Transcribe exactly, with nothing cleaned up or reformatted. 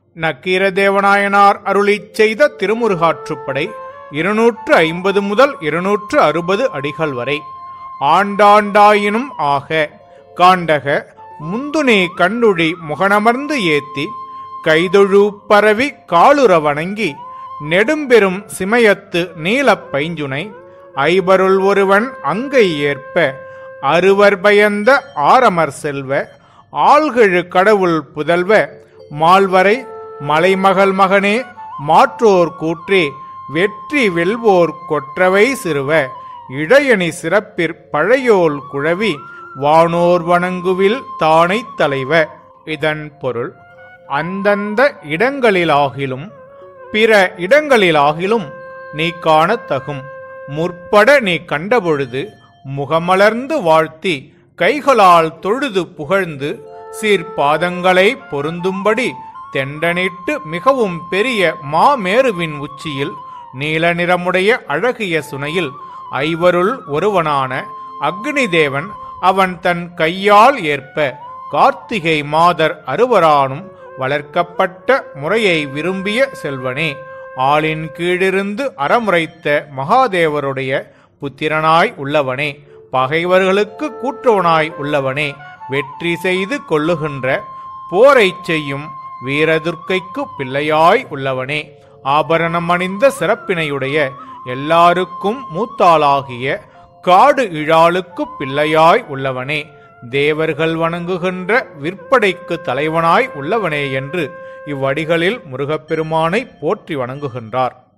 நக்கீரதேவநாயனார் அருளிச் செய்த திருமுருகாற்றுப்படை இருநூற்று ஐம்பது முதல் இருநூற்று அறுபது அடிகள் வரை. ஆண்டாண்டாயினும் ஆக காண்டக முந்துனே கண்டுழி முகனமர்ந்து ஏத்தி கைதொழு பரவி காலுற வணங்கி நெடும்பெரும் சிமயத்து நீலப் பைஞ்சுனை ஐபருள் ஒருவன் அங்கை ஏற்ப அறுவர் பயந்த ஆரமர் செல்வ ஆள்கெழு கடவுள் புதல்வ மால்வரை மலைமகள் மகனே மாற்றோர் கூற்றே வெற்றி வெல்வோர் கொற்றவை சிறுவ இடையணி சிறப்பிற் பழையோல் குழவி வானோர் வணங்குவில் தானை தலைவ. இதன் பொருள், அந்தந்த இடங்களிலாகிலும் பிற இடங்களிலாகிலும் நீ காணத்தகும் முற்பட நீ கண்டபொழுது முகமலர்ந்து வாழ்த்தி கைகளால் தொழுது புகழ்ந்து சீர்பாதங்களை பொருந்தும்படி தெண்டனிட்டு மிகவும் பெரிய மாமேருவின் உச்சியில் நீல நிறமுடைய அழகிய சுனையில் ஐவருள் ஒருவனான அக்னிதேவன் அவன் தன் கையால் ஏற்ப கார்த்திகை மாதர் அறுவரானும் வளர்க்கப்பட்ட முறையை விரும்பிய செல்வனே, ஆளின் கீழிருந்து அறமுறைத்த மகாதேவருடைய புத்திரனாய் உள்ளவனே, பகைவர்களுக்கு கூற்றவனாய் உள்ளவனே, வெற்றி செய்து கொள்ளுகின்ற போரை செய்யும் வீரதுர்க்கைக்கு பிள்ளையாய் உள்ளவனே, ஆபரணம் அணிந்த சிறப்பினையுடைய எல்லாருக்கும் மூத்தாளாகிய காடு இழாளுக்கு பிள்ளையாய் உள்ளவனே, தேவர்கள் வணங்குகின்ற விற்படைக்கு தலைவனாய் உள்ளவனே என்று இவ்வடிகளில் முருகப்பெருமானை போற்றி வணங்குகின்றார்.